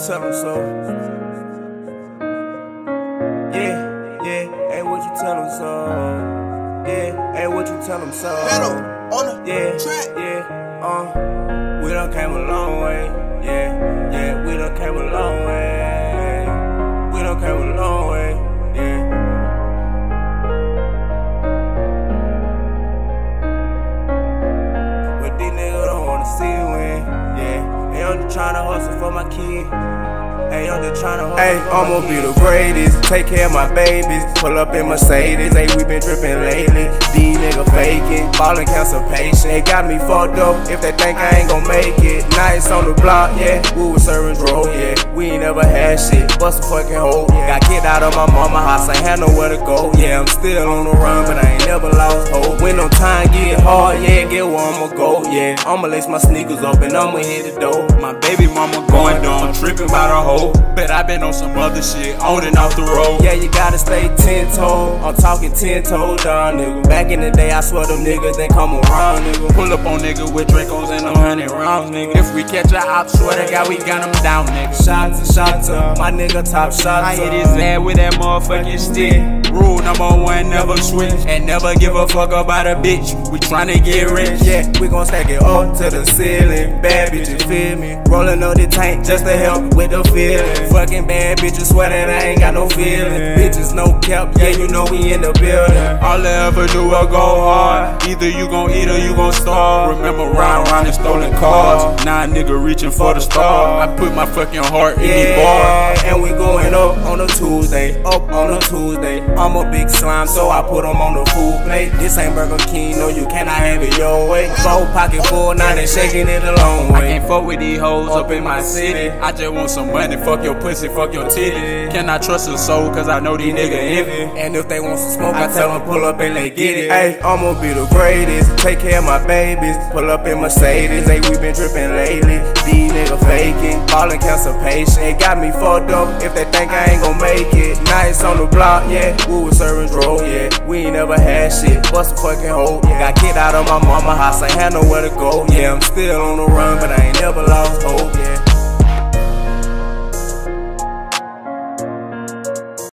tell them so? Yeah, yeah, hey, what you tell them so? Yeah, hey, what you tell them so? Yeah, yeah, we done came a long way. Yeah, yeah, we done came a long way. We done came a long way. Yeah. But these niggas don't wanna see you win. Yeah, hey, I'm just tryna hustle for my kid. Hey, I'm just tryna hustle. Hey, I'ma be the greatest. Take care of my babies. Pull up in Mercedes. Hey, we been trippin' lately. These niggas faking. Ballin' cancer patient. They got me fucked up if they think I ain't gon' make it. Nights on the block, yeah. We was serving drugs, yeah. We ain't never had shit. Bust a fucking hole. Got kicked out of my mama house. Ain't had nowhere to go. Yeah, I'm still on the run, but I ain't never lost hope. When no time get hard, yeah, get where I'ma go. Yeah, I'ma lace my sneakers up and I'ma hit the door. My baby mama going dumb, tripping by the hoe. Bet I been on some other shit, on and off the road. Yeah, you gotta stay 10-toe. I'm talking 10-toe down, nigga. Back in the day, I swear them niggas they come around, nigga. Pull up on nigga with Dracos and 100 rounds, nigga. If we catch a op, swear to God we got him down, nigga. Shots up, my nigga top shots I hit his ass with that motherfucking stick. Rule number one, never switch. And never give a fuck about a bitch. We tryna get rich. Yeah, we gon' stack it up to the ceiling. Bad bitches, feel me? Rollin' up the tank just to help with the feeling. Fucking bad bitches, swear that I ain't got no feeling. Bitches no cap, yeah, you know we in the building. All I ever do is go hard. Either you gon' eat or you gon' starve. Remember round and stolen cars. Now a nigga reaching for the star. I put my fucking heart in the bar. And we going up on a Tuesday, up on a Tuesday. I'm a big slime, so I put them on the food plate. This ain't Burger King, no, you cannot have it your way. Both pocket full, now they shaking it a long way. I can't fuck with these hoes up in my city. I just want some money, fuck your pussy, fuck your titty. Can I trust a soul, cause I know these niggas envy. And if they want some smoke, I tell them pull up and they get it. Hey, I'ma be the greatest. Take care of my babies. Pull up in Mercedes. Hey, we been trippin' lately. These niggas faking. Ballin' cancer patient. They got me fucked up if they think I ain't gon' make it. Nights on the block, yeah. We was serving drugs, yeah. We ain't never had shit. Bust a fucking hole. Got kicked out of my mama house. Ain't had nowhere to go. Yeah, I'm still on the run, but I ain't never lost hope, yeah.